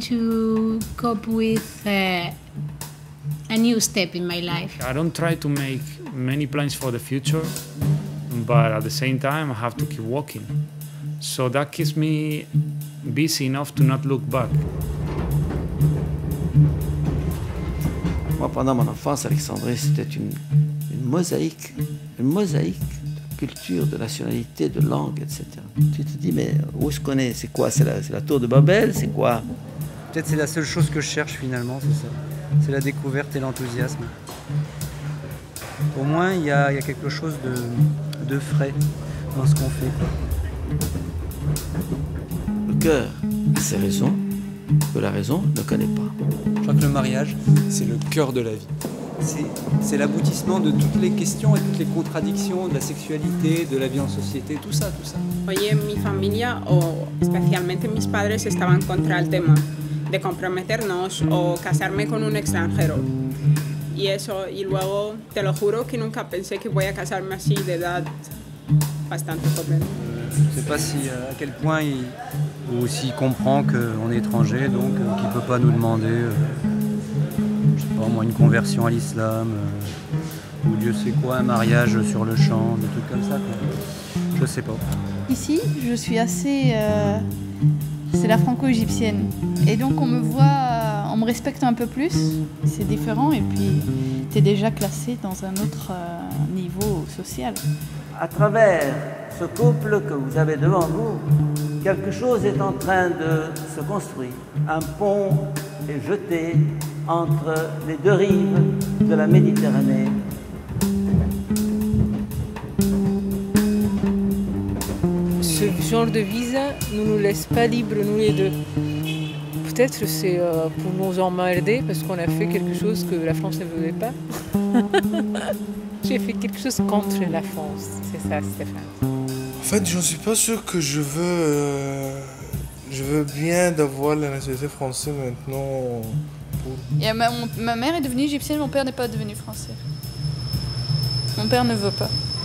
to cope with a new step in my life. I don't try to make many plans for the future, but at the same time I have to keep walking. So that keeps me busy enough to not look back. Moi, pendant mon enfance, Alexandrie, c'était une mosaïque de culture, de nationalité, de langue, etc. Tu te dis, mais où est-ce qu'on est? C'est quoi? C'est la tour de Babel? C'est quoi? Peut-être c'est la seule chose que je cherche finalement, c'est ça. C'est la découverte et l'enthousiasme. Au moins, il y a quelque chose de frais dans ce qu'on fait, quoi. Le cœur a ses raisons que la raison ne connaît pas. Je crois que le mariage, c'est le cœur de la vie. c'est l'aboutissement de toutes les questions et toutes les contradictions de la sexualité, de la vie en société, tout ça. Hoy en mi familia, o especialmente mis padres, estaban contra el tema de comprometernos o casarme con un extranjero. Y eso, y luego, te lo juro que nunca pensé que voy a casarme así de edad bastante joven. Je ne sais pas à quel point ou s'il comprend qu'on est étranger, donc qu'il ne peut pas nous demander je sais pas moi, une conversion à l'islam ou Dieu sait quoi, un mariage sur le champ, des trucs comme ça, quoi. Je sais pas. Ici, je suis assez... c'est la franco-égyptienne. Et donc on me voit, on me respecte un peu plus. C'est différent et puis tu es déjà classé dans un autre niveau social. À travers ce couple que vous avez devant vous, quelque chose est en train de se construire. Un pont est jeté entre les deux rives de la Méditerranée. Ce genre de visa ne nous laisse pas libres, nous les deux. Peut-être c'est pour nous emmerder parce qu'on a fait quelque chose que la France ne voulait pas. J'ai fait quelque chose contre la France, c'est ça, Stéphane. En fait, je ne suis pas sûr que je veux bien d'avoir la nationalité française maintenant. Et ma mère est devenue égyptienne, mon père n'est pas devenu français. Mon père ne veut pas.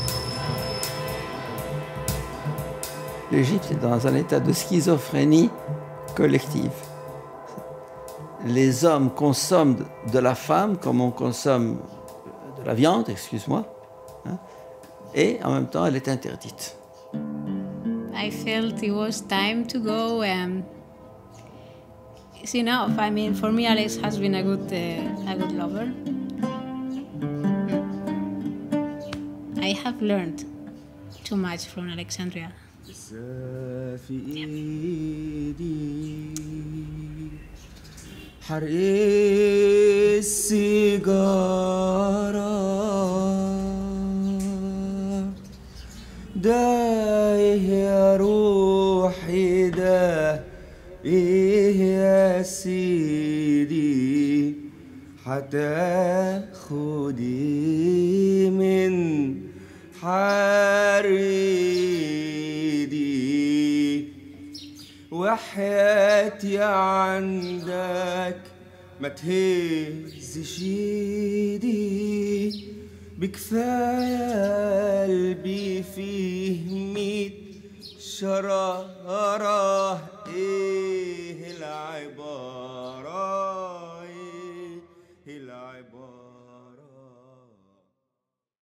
L'Égypte est dans un état de schizophrénie collective. Les hommes consomment de la femme comme on consomme de la viande, excuse-moi, hein, et en même temps elle est interdite. I felt it was time to go and it's enough. I mean, for me, Alex has been a good lover. I have learned too much from Alexandria. حرق السيجارة ده إيه يا روحي ده إيه يا سيدي هتاخدي من حريدي وحياتي عندك ما تهزش ايدي بكفاية قلبي فيه 100 شرارة ايه العبارة ايه العبارة